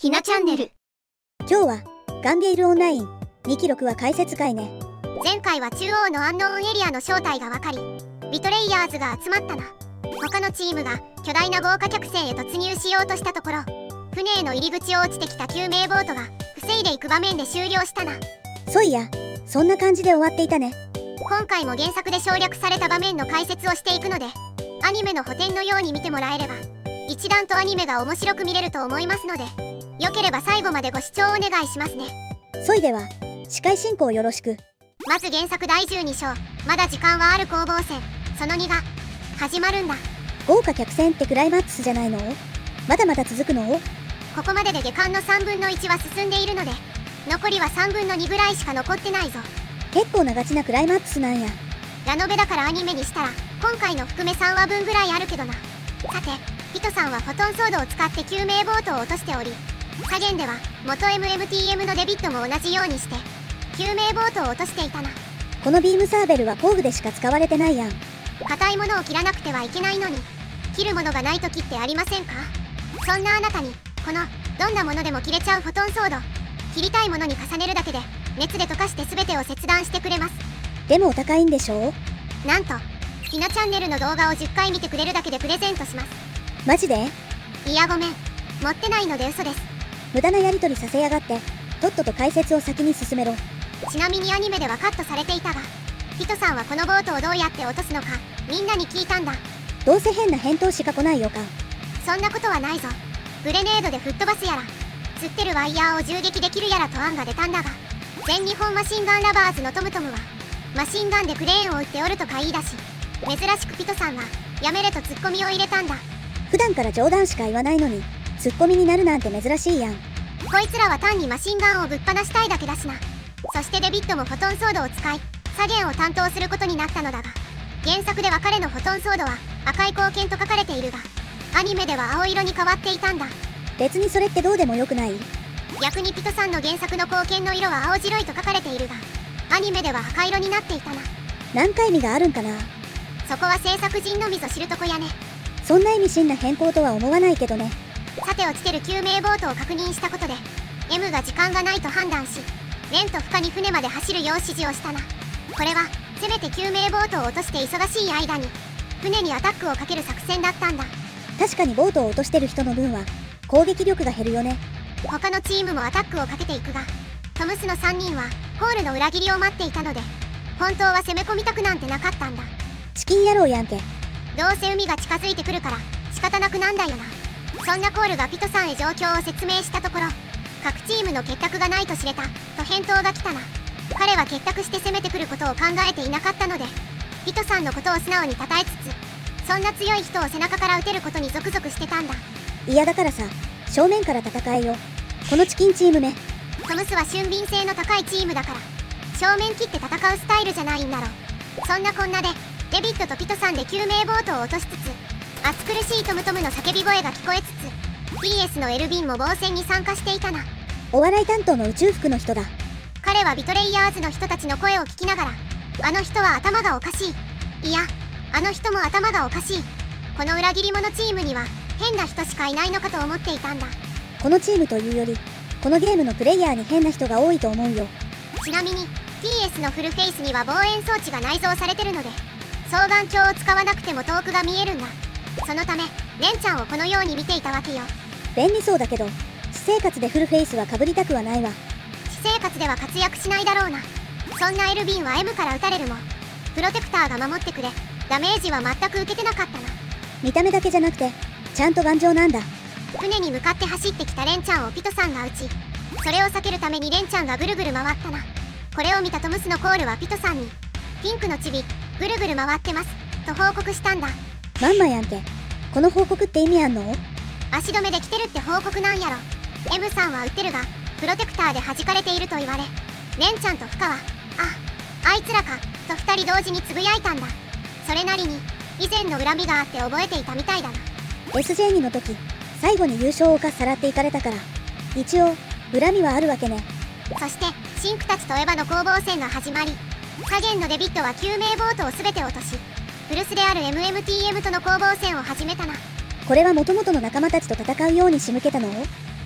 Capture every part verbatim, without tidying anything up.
ひなチャンネル。 今日はガンゲイルオンラインにきろくは解説会ね。 前回は中央のアンノーンエリアの正体が分かり、ビトレイヤーズが集まったな。他のチームが巨大な豪華客船へ突入しようとしたところ、船への入り口を落ちてきた救命ボートが防いでいく場面で終了したな。 そういや、そんな感じで終わっていたね。 今回も原作で省略された場面の解説をしていくので、アニメの補填のように見てもらえれば一段とアニメが面白く見れると思いますので、よければ最後までご視聴お願いしますね。 そいでは司会進行よろしく。 まず原作だいじゅうに章、まだ時間はある攻防戦そのにが始まるんだ。 豪華客船ってクライマックスじゃないの？まだまだ続くの？ ここまでで下巻のさんぶんのいちは進んでいるので、残りはさんぶんのにぐらいしか残ってないぞ。 結構なガチなクライマックスなんや。 ラノベだからアニメにしたら今回の含めさんわぶんぐらいあるけどな。さて、ピトさんはフォトンソードを使って救命ボートを落としており、左舷では元 エムエムティーエム のデビットも同じようにして救命ボートを落としていたな。 このビームサーベルは工具でしか使われてないやん。 硬いものを切らなくてはいけないのに、切るものがない時ってありませんか？そんなあなたにこのどんなものでも切れちゃうフォトンソード、切りたいものに重ねるだけで熱で溶かして全てを切断してくれます。 でもお高いんでしょう？なんとひなチャンネルの動画をじゅっかい見てくれるだけでプレゼントします。 マジで？ いやごめん、持ってないので嘘です。 無駄なやり取りさせやがって。とっとと解説を先に進めろ。 ちなみにアニメではカットされていたが、ピトさんはこのボートをどうやって落とすのかみんなに聞いたんだ。 どうせ変な返答しか来ない予感。 そんなことはないぞ。グレネードで吹っ飛ばすやら、釣ってるワイヤーを銃撃できるやらと案が出たんだが、全日本マシンガンラバーズのトムトムはマシンガンでクレーンを撃っておるとか言い出し、珍しくピトさんはやめれとツッコミを入れたんだ。 普段から冗談しか言わないのにツッコミになるなんて珍しいやん。 こいつらは単にマシンガンをぶっ放したいだけだしな。そしてデビットもフォトンソードを使い左舷を担当することになったのだが、原作では彼のフォトンソードは赤い光剣と書かれているが、アニメでは青色に変わっていたんだ。 別にそれってどうでもよくない？ 逆にピトさんの原作の光剣の色は青白いと書かれているが、アニメでは赤色になっていたな。 何か意味があるんかな？ そこは制作陣のみぞ知るとこやね。 そんな意味深な変更とは思わないけどね。 さて、落ちてる救命ボートを確認したことで M が時間がないと判断し、レンとフカに船まで走るよう指示をしたな。これはせめて救命ボートを落として忙しい間に船にアタックをかける作戦だったんだ。 確かにボートを落としてる人の分は攻撃力が減るよね。 他のチームもアタックをかけていくが、トムスのさんにんはコールの裏切りを待っていたので、本当は攻め込みたくなんてなかったんだ。 チキン野郎やんけ。 どうせ海が近づいてくるから仕方なくなんだよな。そんなコールがピトさんへ状況を説明したところ、各チームの結託がないと知れたと返答が来たな。彼は結託して攻めてくることを考えていなかったので、ピトさんのことを素直に称えつつ、そんな強い人を背中から撃てることにゾクゾクしてたんだ。 いやだからさ、正面から戦えよ、このチキンチームめ。 トムスは俊敏性の高いチームだから正面切って戦うスタイルじゃないんだろ。そんなこんなでデビットとピトさんで救命ボートを落としつつ、暑苦しいトムトムの叫び声が聞こえつつ、 ピーエス のエルビンも防戦に参加していたな。 お笑い担当の宇宙服の人だ。 彼はビトレイヤーズの人たちの声を聞きながら、あの人は頭がおかしい、いやあの人も頭がおかしい、この裏切り者チームには変な人しかいないのかと思っていたんだ。 このチームというよりこのゲームのプレイヤーに変な人が多いと思うよ。 ちなみに ピーエス のフルフェイスには防煙装置が内蔵されてるので、双眼鏡を使わなくても遠くが見えるんだ。そのためレンちゃんをこのように見ていたわけよ。 便利そうだけど私生活でフルフェイスはかぶりたくはないわ。 私生活では活躍しないだろうな。そんなエルビンは M から撃たれるもプロテクターが守ってくれ、ダメージは全く受けてなかったな。 見た目だけじゃなくてちゃんと頑丈なんだ。 船に向かって走ってきたレンちゃんをピトさんが撃ち、それを避けるためにレンちゃんがぐるぐる回ったな。これを見たトムスのコールはピトさんに、ピンクのチビぐるぐる回ってますと報告したんだ。 まんまやんけ。この報告って意味あんの？ 足止めで来てるって報告なんやろ。 M さんは撃ってるがプロテクターで弾かれていると言われ、レンちゃんとフカはあ、あいつらかとふたり同時につぶやいたんだ。それなりに以前の恨みがあって覚えていたみたいだな。 エスジェーツー の時最後に優勝をかっさらっていかれたから一応恨みはあるわけね。 そしてシンクたちとエヴァの攻防戦が始まり、左舷のデビットは救命ボートを全て落とし、古巣である エムエムティーエム との攻防戦を始めたな。 これは元々の仲間たちと戦うように仕向けたの？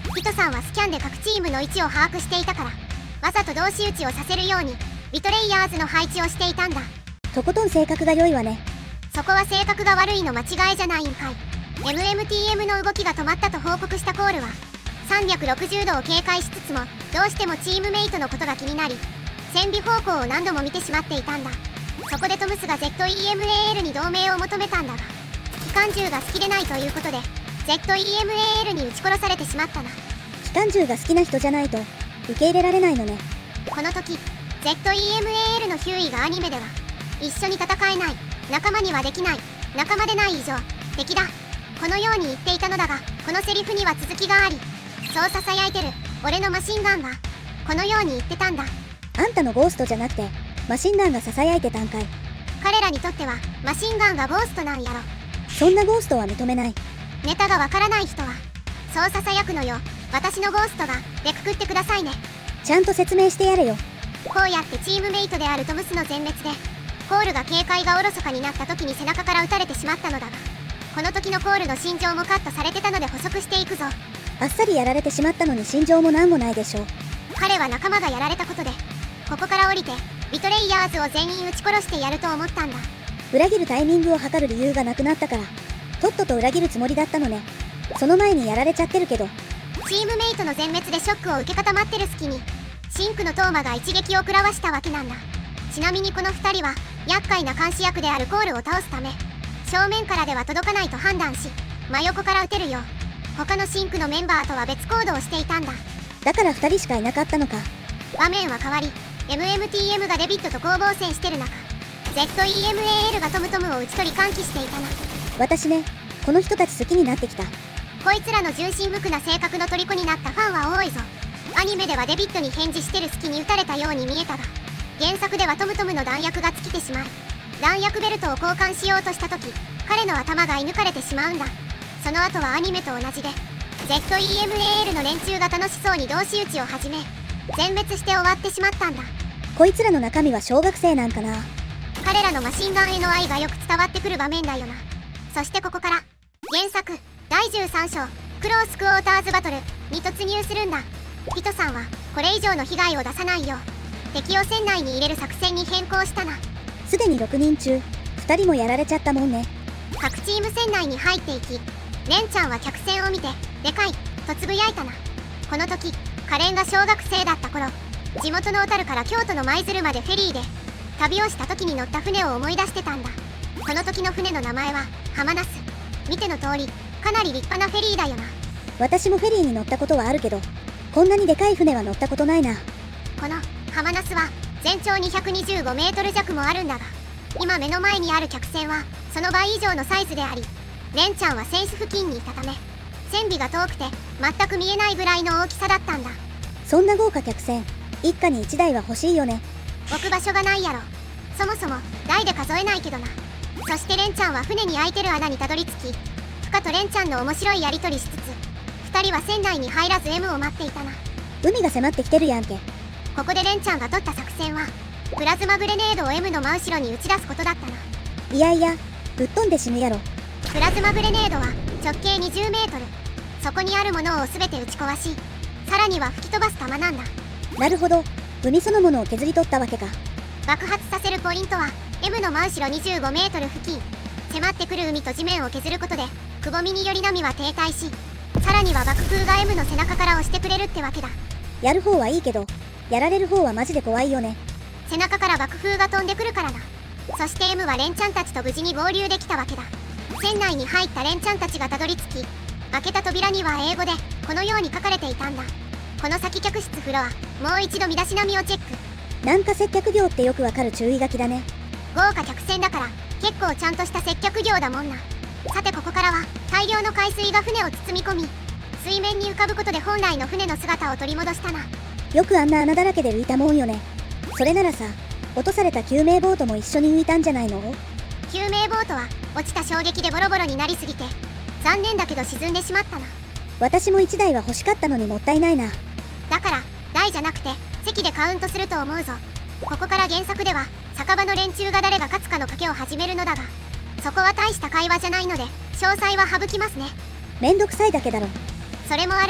ピトさんはスキャンで各チームの位置を把握していたから、わざと同士打ちをさせるようにビトレイヤーズの配置をしていたんだ。 とことん性格が良いわね。 そこは性格が悪いの間違いじゃないんかい。 エムエムティーエム の動きが止まったと報告したコールはさんびゃくろくじゅうどを警戒しつつも、どうしてもチームメイトのことが気になり線尾方向を何度も見てしまっていたんだ。そこでトムスが ゼットイーエムエーエル に同盟を求めたんだが、機関銃が好きでないということで ゼットイーエムエーエル に撃ち殺されてしまったな。 機関銃が好きな人じゃないと受け入れられないのね。 この時 ゼットイーエムエーエル のヒューイがアニメでは一緒に戦えない、仲間にはできない、仲間でない以上敵だ、このように言っていたのだが、このセリフには続きがあり、そうささやいてる俺のマシンガンはこのように言ってたんだ。 あんたのゴーストじゃなくてマシンガンがささやいてたんかい。 彼らにとってはマシンガンがゴーストなんやろ。 そんなゴーストは認めない。 ネタがわからない人はそうささやくのよ。私のゴーストがでくくってくださいね。 ちゃんと説明してやれよ。 こうやってチームメイトであるトムスの全滅でコールが警戒がおろそかになった時に背中から撃たれてしまったのだが、この時のコールの心情もカットされてたので補足していくぞ。 あっさりやられてしまったのに心情もなんもないでしょう。 彼は仲間がやられたことでここから降りてビトレイヤーズを全員撃ち殺してやると思ったんだ。 裏切るタイミングを測る理由がなくなったからとっとと裏切るつもりだったのね。その前にやられちゃってるけど。 チームメイトの全滅でショックを受け固まってる隙にシンクのトーマが一撃を食らわしたわけなんだ。ちなみにこのふたりは厄介な監視役であるコールを倒すため正面からでは届かないと判断し真横から撃てるよう他のシンクのメンバーとは別行動をしていたんだ。 だからふたりしかいなかったのか。 場面は変わり エムエムティーエム がデビットと攻防戦してる中 ゼットイーエムエーエル がトムトムを打ち取り歓喜していたな。 私ね、この人たち好きになってきた。 こいつらの純真無垢な性格の虜になったファンは多いぞ。アニメではデビットに返事してる隙に撃たれたように見えたが、原作ではトムトムの弾薬が尽きてしまい弾薬ベルトを交換しようとした時彼の頭が射抜かれてしまうんだ。その後はアニメと同じで ゼットイーエムエーエル の連中が楽しそうに同士討ちを始め全滅して終わってしまったんだ。 こいつらの中身は小学生なんかな。 彼らのマシンガンへの愛がよく伝わってくる場面だよな。そしてここから原作だいじゅうさん章クロースクォーターズバトルに突入するんだ。ピトさんはこれ以上の被害を出さないよう敵を船内に入れる作戦に変更したな。 すでにろくにん中ふたりもやられちゃったもんね。 各チーム船内に入っていきレンちゃんは客船を見てでかいとつぶやいたな。この時カレンが小学生だった頃地元の小樽から京都の舞鶴までフェリーで旅をした時に乗った船を思い出してたんだ。この時の船の名前は浜ナス。見ての通りかなり立派なフェリーだよな。 私もフェリーに乗ったことはあるけどこんなにでかい船は乗ったことないな。 この浜ナスは全長にひゃくにじゅうごメートル弱もあるんだが今目の前にある客船はその倍以上のサイズでありレンちゃんは船首付近にいたため船尾が遠くて全く見えないぐらいの大きさだったんだ。 そんな豪華客船一家にいちだいは欲しいよね。 置く場所がないやろ。そもそも台で数えないけどな。そしてレンちゃんは船に開いてる穴にたどり着きフカとレンちゃんの面白いやり取りしつつふたりは船内に入らず エム を待っていたな。 海が迫ってきてるやんけ。 ここでレンちゃんが取った作戦はプラズマグレネードを エム の真後ろに打ち出すことだったな。 いやいやぶっ飛んで死ぬやろ。 プラズマグレネードは直径にじゅうメートルそこにあるものを全て打ち壊しさらには吹き飛ばす弾なんだ。 なるほど、海そのものを削り取ったわけか。 爆発させるポイントは エム の真後ろにじゅうごメートル付近迫ってくる海と地面を削ることでくぼみにより波は停滞しさらには爆風が エム の背中から押してくれるってわけだ。 やる方はいいけどやられる方はマジで怖いよね。 背中から爆風が飛んでくるからな。そして エム はレンちゃんたちと無事に合流できたわけだ。船内に入ったレンちゃんたちがたどり着き開けた扉には英語でこのように書かれていたんだ。この先客室フロアもう一度身だしなみをチェック。 なんか接客業ってよくわかる注意書きだね。 豪華客船だから結構ちゃんとした接客業だもんな。さてここからは大量の海水が船を包み込み水面に浮かぶことで本来の船の姿を取り戻したな。 よくあんな穴だらけで浮いたもんよね。それならさ落とされた救命ボートも一緒に浮いたんじゃないの？ 救命ボートは落ちた衝撃でボロボロになりすぎて残念だけど沈んでしまったな。 私もいちだいは欲しかったのにもったいないな。 だから台じゃなくて席でカウントすると思うぞ。ここから原作では酒場の連中が誰が勝つかの賭けを始めるのだがそこは大した会話じゃないので詳細は省きますね。 めんどくさいだけだろ。 それもあるが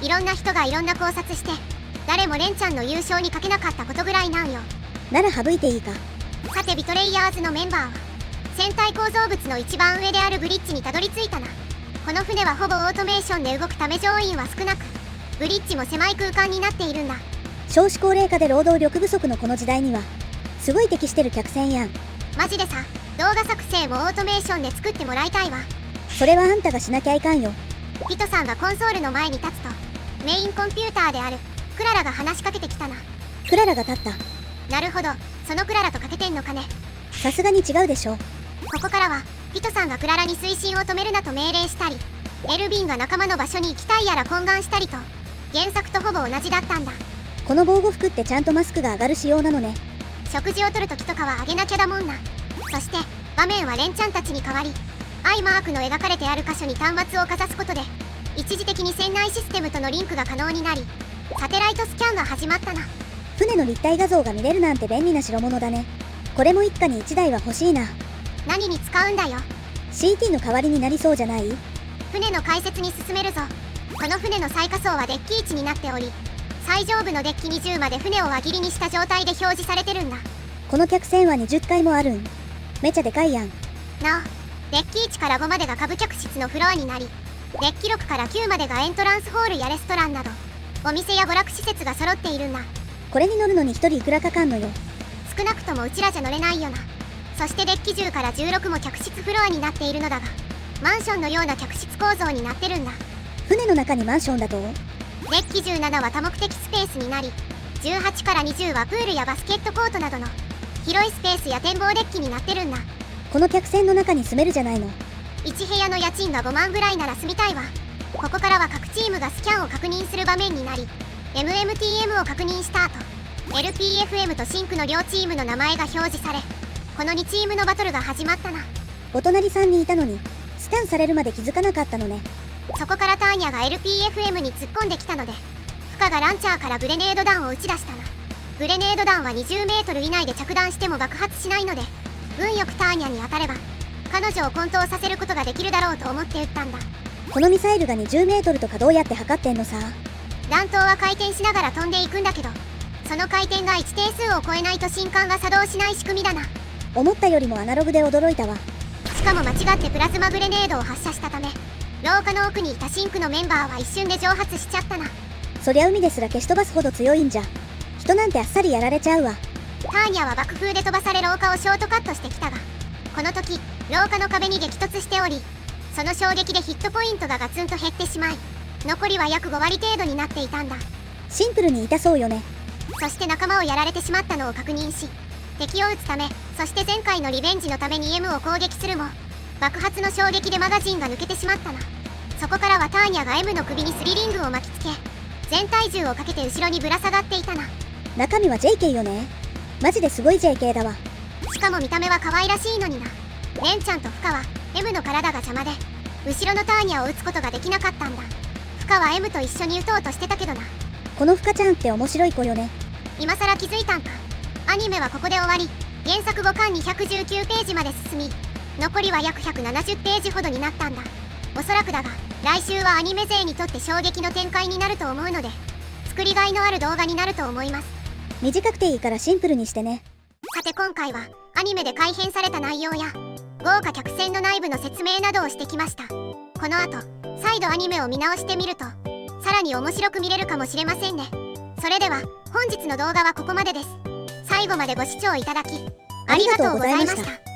いろんな人がいろんな考察して誰もレンちゃんの優勝にかけなかったことぐらいなんよ。 なら省いていいか。 さてビトレイヤーズのメンバーは船体構造物の一番上であるブリッジにたどり着いたな。この船はほぼオートメーションで動くため乗員は少なくブリッジも狭い空間になっているんだ。 少子高齢化で労働力不足のこの時代にはすごい適してる客船やん。 マジでさ、動画作成もオートメーションで作ってもらいたいわ。 それはあんたがしなきゃいかんよ。 ピトさんがコンソールの前に立つとメインコンピューターであるクララが話しかけてきたな。 クララが立った。 なるほど、そのクララとかけてんのかね。 さすがに違うでしょ。 ここからはピトさんがクララに推進を止めるなと命令したりエルヴィンが仲間の場所に行きたいやら懇願したりと原作とほぼ同じだったんだ。 この防護服ってちゃんとマスクが上がる仕様なのね。 食事をとるときとかは上げなきゃだもんな。そして場面はレンちゃんたちに代わりアイマークの描かれてある箇所に端末をかざすことで一時的に船内システムとのリンクが可能になりサテライトスキャンが始まったな。 船の立体画像が見れるなんて便利な代物だね。これも一家に一台は欲しいな。 何に使うんだよ。 シーティー の代わりになりそうじゃない？ 船の解説に進めるぞ。この船の最下層はデッキいちになっており最上部のデッキにじゅうまで船を輪切りにした状態で表示されてるんだ。 この客船はにじゅっかいもあるん。めちゃでかいやん。 なお、デッキいちからごまでが下部客室のフロアになりデッキろくからきゅうまでがエントランスホールやレストランなどお店や娯楽施設が揃っているんだ。 これに乗るのにひとりいくらかかんのよ。 少なくともうちらじゃ乗れないよな。そしてデッキじゅうからじゅうろくも客室フロアになっているのだがマンションのような客室構造になってるんだ。 船の中にマンションだと？ デッキじゅうななは多目的スペースになりじゅうはちからにじゅうはプールやバスケットコートなどの広いスペースや展望デッキになってるんだ。 この客船の中に住めるじゃないの。 いち部屋の家賃がごまんぐらいなら住みたいわ。ここからは各チームがスキャンを確認する場面になり エムエムティーエム を確認した後 エルピーエフエム とシンクの両チームの名前が表示されこのにチームのバトルが始まったな。 お隣さんにいたのにスキャンされるまで気づかなかったのね。 そこからターニャが エルピーエフエム に突っ込んできたのでフカがランチャーからグレネード弾を撃ち出したな。グレネード弾はにじゅうメートル以内で着弾しても爆発しないので運よくターニャに当たれば彼女を混沌させることができるだろうと思って撃ったんだ。 このミサイルがにじゅうメートルとかどうやって測ってんのさ。 弾頭は回転しながら飛んでいくんだけどその回転が一定数を超えないと信管が作動しない仕組みだな。 思ったよりもアナログで驚いたわ。 しかも間違ってプラズマグレネードを発射したため廊下の奥にいたシンクのメンバーは一瞬で蒸発しちゃったな。 そりゃ海ですら消し飛ばすほど強いんじゃ。人なんてあっさりやられちゃうわ。 ターニャは爆風で飛ばされ廊下をショートカットしてきたがこの時廊下の壁に激突しておりその衝撃でヒットポイントがガツンと減ってしまい残りは約ごわり程度になっていたんだ。 シンプルに痛そうよね。 そして仲間をやられてしまったのを確認し敵を撃つためそして前回のリベンジのために エム を攻撃するも爆発の衝撃でマガジンが抜けてしまったな。そこからはターニャが エム の首にスリリングを巻きつけ全体重をかけて後ろにぶら下がっていたな。 中身は ジェイケー よね。マジですごい ジェイケー だわ。 しかも見た目は可愛らしいのにな。レンちゃんとフカは エム の体が邪魔で後ろのターニャを撃つことができなかったんだ。フカは エム と一緒に撃とうとしてたけどな。 このフカちゃんって面白い子よね。 今さら気づいたんか。アニメはここで終わり原作ごかんにひゃくじゅうきゅうページまで進み残りは約ひゃくななじゅうページほどになったんだ。おそらくだが来週はアニメ勢にとって衝撃の展開になると思うので作りがいのある動画になると思います。 短くていいからシンプルにしてね。 さて今回はアニメで改編された内容や豪華客船の内部の説明などをしてきました。この後再度アニメを見直してみるとさらに面白く見れるかもしれませんね。それでは本日の動画はここまでです。最後までご視聴いただきありがとうございました。